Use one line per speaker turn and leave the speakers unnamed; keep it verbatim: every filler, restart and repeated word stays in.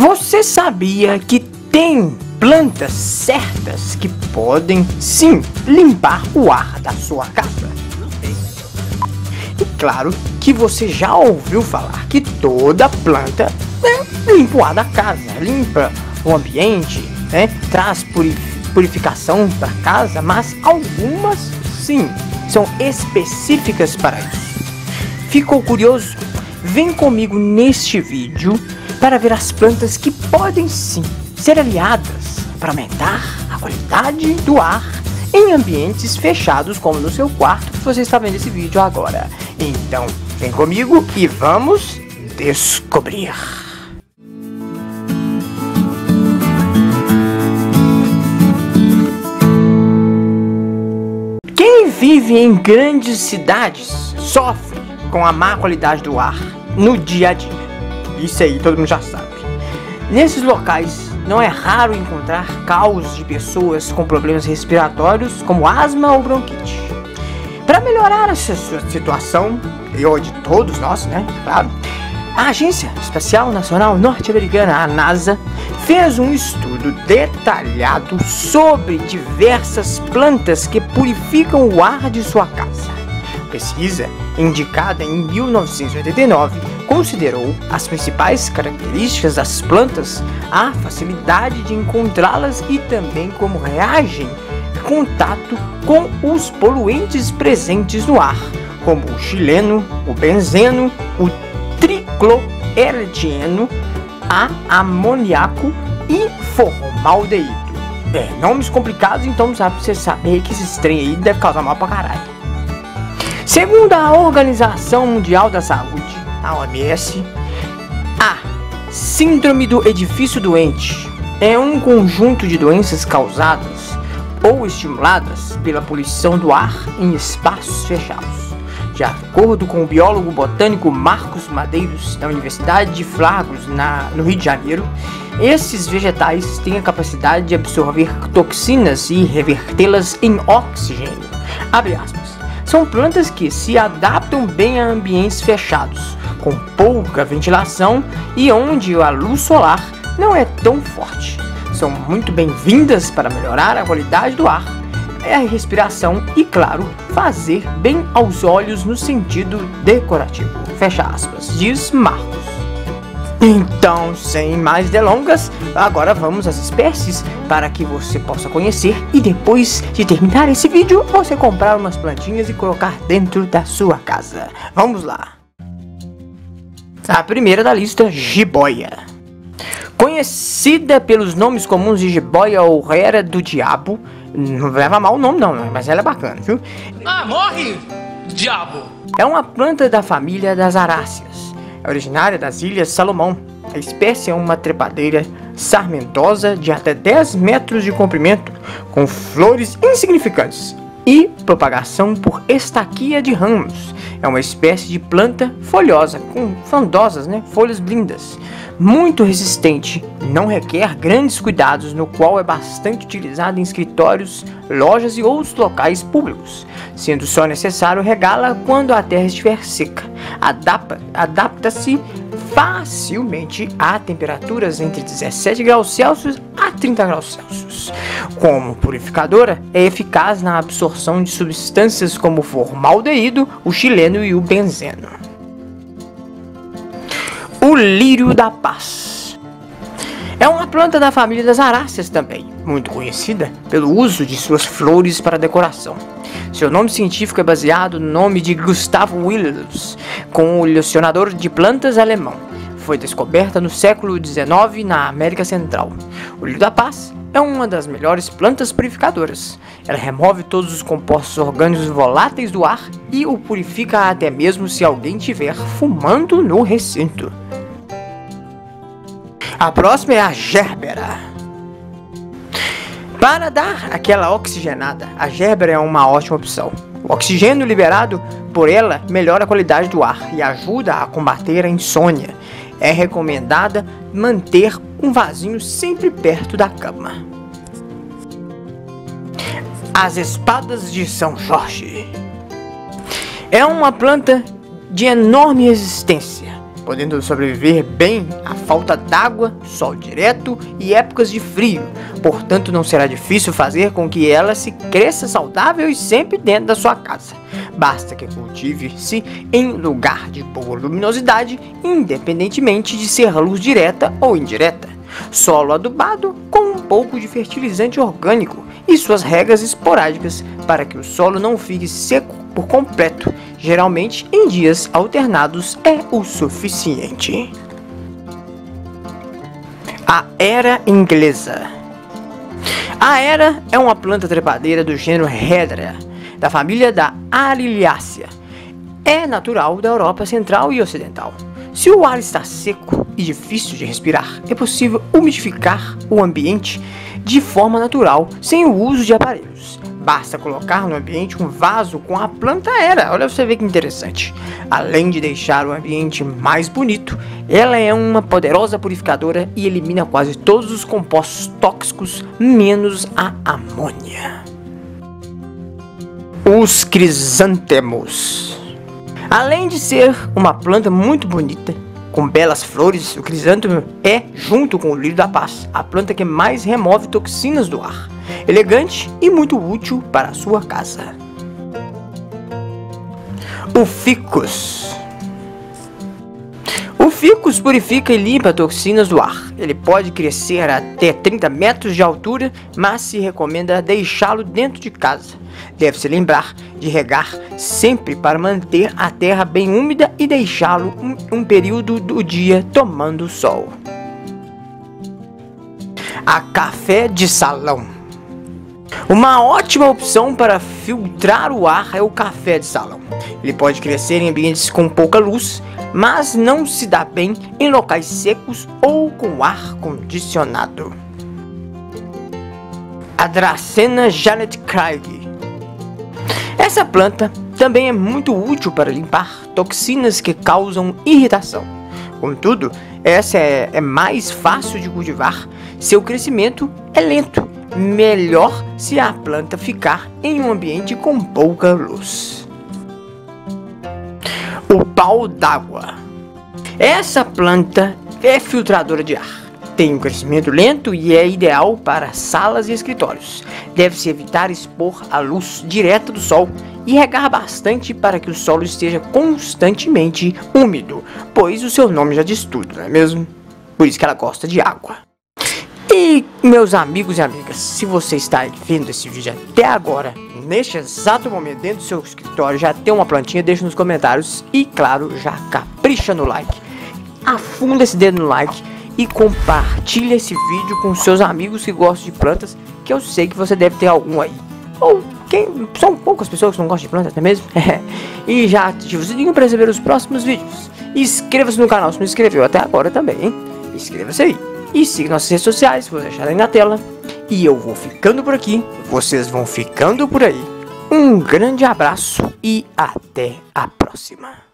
Você sabia que tem plantas certas que podem sim limpar o ar da sua casa? E claro que você já ouviu falar que toda planta, né, limpa o ar da casa, limpa o ambiente, né, traz purificação para casa, mas algumas sim são específicas para isso. Ficou curioso? Vem comigo neste vídeo para ver as plantas que podem sim ser aliadas para aumentar a qualidade do ar em ambientes fechados, como no seu quarto, que você está vendo esse vídeo agora. Então, vem comigo e vamos descobrir. Quem vive em grandes cidades sofre com a má qualidade do ar no dia a dia. Isso aí todo mundo já sabe. Nesses locais não é raro encontrar caos de pessoas com problemas respiratórios como asma ou bronquite. Para melhorar essa situação, e de todos nós, né, claro, a Agência Espacial Nacional Norte-Americana, a NASA, fez um estudo detalhado sobre diversas plantas que purificam o ar de sua casa. A pesquisa, indicada em mil novecentos e oitenta e nove, considerou as principais características das plantas, a facilidade de encontrá-las e também como reagem em contato com os poluentes presentes no ar, como o xileno, o benzeno, o tricloerdieno, a amoniaco e formaldeído. É, nomes complicados, então sabe, você saber que esse trem aí deve causar mal pra caralho. Segundo a Organização Mundial da Saúde, a O M S, a síndrome do edifício doente é um conjunto de doenças causadas ou estimuladas pela poluição do ar em espaços fechados. De acordo com o biólogo botânico Marcos Madeiros, da Universidade de Flagros, na, no Rio de Janeiro, esses vegetais têm a capacidade de absorver toxinas e revertê-las em oxigênio. Abre aspas. São plantas que se adaptam bem a ambientes fechados, com pouca ventilação e onde a luz solar não é tão forte. São muito bem-vindas para melhorar a qualidade do ar, a respiração e, claro, fazer bem aos olhos no sentido decorativo. Fecha aspas, diz Marcos. Então, sem mais delongas, agora vamos às espécies para que você possa conhecer e depois de terminar esse vídeo, você comprar umas plantinhas e colocar dentro da sua casa. Vamos lá! A primeira da lista, jiboia. Conhecida pelos nomes comuns de jiboia ou era do diabo, não leva mal o nome não, mas ela é bacana, viu?
Ah, morre, diabo!
É uma planta da família das aráceas. É originária das Ilhas Salomão. A espécie é uma trepadeira sarmentosa de até dez metros de comprimento, com flores insignificantes e propagação por estaquia de ramos. É uma espécie de planta folhosa, com frondosas, né, folhas lindas, muito resistente, não requer grandes cuidados, no qual é bastante utilizado em escritórios, lojas e outros locais públicos, sendo só necessário regá-la quando a terra estiver seca. Adapta, adapta-se facilmente a temperaturas entre dezessete graus Celsius a trinta graus Celsius. Como purificadora, é eficaz na absorção de substâncias como o formaldeído, o xileno e o benzeno. O lírio da paz. É uma planta da família das aráceas também, muito conhecida pelo uso de suas flores para decoração. Seu nome científico é baseado no nome de Gustav Wilhelmus, colecionador de plantas alemão. Foi descoberta no século dezenove na América Central. O lírio da paz é uma das melhores plantas purificadoras. Ela remove todos os compostos orgânicos voláteis do ar e o purifica até mesmo se alguém estiver fumando no recinto. A próxima é a gerbera. Para dar aquela oxigenada, a gerbera é uma ótima opção. O oxigênio liberado por ela melhora a qualidade do ar e ajuda a combater a insônia. É recomendada manter um vasinho sempre perto da cama. As espadas de São Jorge. É uma planta de enorme resistência, podendo sobreviver bem à falta d'água, sol direto e épocas de frio. Portanto, não será difícil fazer com que ela se cresça saudável e sempre dentro da sua casa. Basta que cultive-se em lugar de boa luminosidade, independentemente de ser luz direta ou indireta. Solo adubado com um pouco de fertilizante orgânico e suas regas esporádicas para que o solo não fique seco por completo. Geralmente em dias alternados é o suficiente. A era inglesa. A era é uma planta trepadeira do gênero Hedera, da família da Ariliaceae. É natural da Europa Central e Ocidental. Se o ar está seco e difícil de respirar, é possível umidificar o ambiente de forma natural, sem o uso de aparelhos. Basta colocar no ambiente um vaso com a planta Era. Olha, você vê que interessante. Além de deixar o ambiente mais bonito, ela é uma poderosa purificadora e elimina quase todos os compostos tóxicos, menos a amônia. Os crisântemos. Além de ser uma planta muito bonita, com belas flores, o crisântemo é, junto com o lírio da paz, a planta que mais remove toxinas do ar. Elegante e muito útil para a sua casa. O ficus. O ficus purifica e limpa toxinas do ar. Ele pode crescer até trinta metros de altura, mas se recomenda deixá-lo dentro de casa. Deve-se lembrar de regar sempre para manter a terra bem úmida e deixá-lo um, um período do dia tomando sol. A café de salão. Uma ótima opção para filtrar o ar é o café de salão. Ele pode crescer em ambientes com pouca luz, mas não se dá bem em locais secos ou com ar condicionado. A Dracena Janet Craig. Essa planta também é muito útil para limpar toxinas que causam irritação. Contudo, essa é, é mais fácil de cultivar, seu crescimento é lento. Melhor se a planta ficar em um ambiente com pouca luz. O pau d'água. Essa planta é filtradora de ar. Tem um crescimento lento e é ideal para salas e escritórios. Deve-se evitar expor a luz direta do sol e regar bastante para que o solo esteja constantemente úmido, pois o seu nome já diz tudo, não é mesmo? Por isso que ela gosta de água. E, meus amigos e amigas, se você está vendo esse vídeo até agora, neste exato momento, dentro do seu escritório, já tem uma plantinha, deixa nos comentários e, claro, já capricha no like. Afunda esse dedo no like e compartilha esse vídeo com seus amigos que gostam de plantas, que eu sei que você deve ter algum aí. Ou quem, são poucas pessoas que não gostam de plantas, não é mesmo? E já ativa o sininho para receber os próximos vídeos. Inscreva-se no canal se não inscreveu até agora também, hein? Inscreva-se aí. E siga nossas redes sociais, se você acharem na tela. E eu vou ficando por aqui, vocês vão ficando por aí. Um grande abraço e até a próxima.